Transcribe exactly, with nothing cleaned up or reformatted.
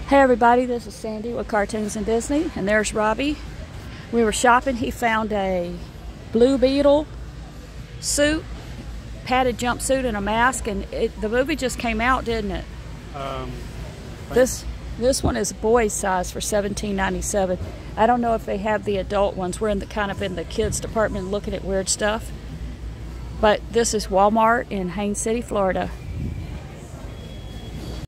Hey everybody, this is Sandy with Cartoons and Disney, and there's Robbie. We were shopping. He found a blue Beetle suit, padded jumpsuit and a mask, and it, the movie just came out, didn't it? Um, this this one is boys size for seventeen ninety-seven. I don't know if they have the adult ones. We're in the kind of in the kids department looking at weird stuff. But this is Walmart in Haines City, Florida.